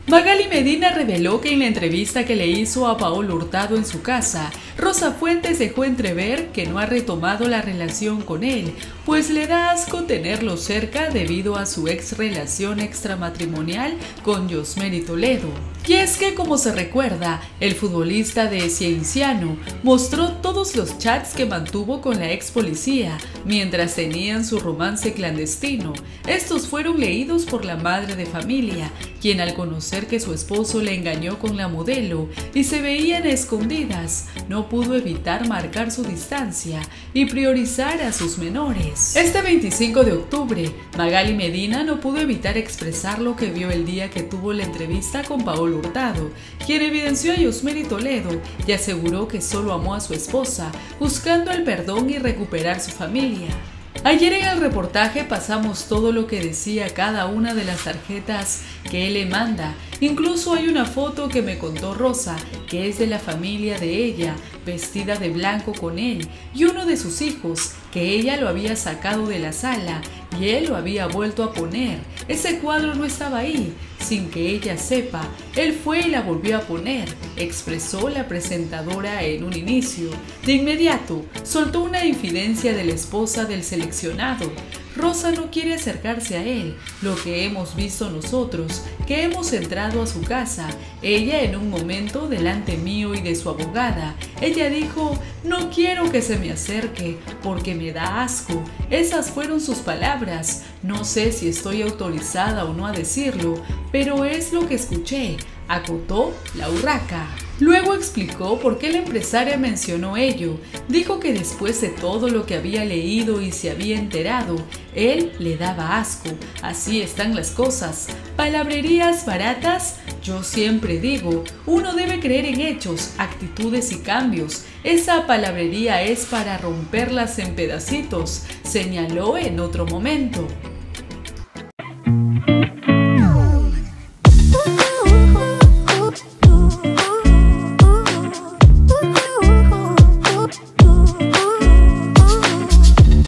Magali Medina reveló que en la entrevista que le hizo a Paolo Hurtado en su casa, Rosa Fuentes dejó entrever que no ha retomado la relación con él, pues le da asco tenerlo cerca debido a su ex relación extramatrimonial con Yosmery Toledo. Y es que, como se recuerda, el futbolista de Cienciano mostró todos los chats que mantuvo con la ex policía mientras tenían su romance clandestino. Estos fueron leídos por la madre de familia, quien al conocer que su esposo le engañó con la modelo y se veían escondidas, no pudo evitar marcar su distancia y priorizar a sus menores. Este 25 de octubre, Magali Medina no pudo evitar expresar lo que vio el día que tuvo la entrevista con Paolo Hurtado, quien evidenció a Yosmery Toledo y aseguró que solo amó a su esposa, buscando el perdón y recuperar su familia. Ayer en el reportaje pasamos todo lo que decía cada una de las tarjetas que él le manda. Incluso hay una foto que me contó Rosa, que es de la familia de ella, vestida de blanco con él, y uno de sus hijos, que ella lo había sacado de la sala y él lo había vuelto a poner. Ese cuadro no estaba ahí, sin que ella sepa. Él fue y la volvió a poner, expresó la presentadora en un inicio. De inmediato, soltó una infidencia de la esposa del seleccionado. Rosa no quiere acercarse a él, lo que hemos visto nosotros, que hemos entrado a su casa, ella en un momento delante mío y de su abogada. Ella dijo: no quiero que se me acerque porque me da asco. Esas fueron sus palabras. No sé si estoy autorizada o no a decirlo, pero es lo que escuché, acotó la urraca. Luego explicó por qué la empresaria mencionó ello. Dijo que después de todo lo que había leído y se había enterado, él le daba asco. Así están las cosas. Palabrerías baratas. Yo siempre digo, uno debe creer en hechos, actitudes y cambios. Esa palabrería es para romperlas en pedacitos, señaló en otro momento.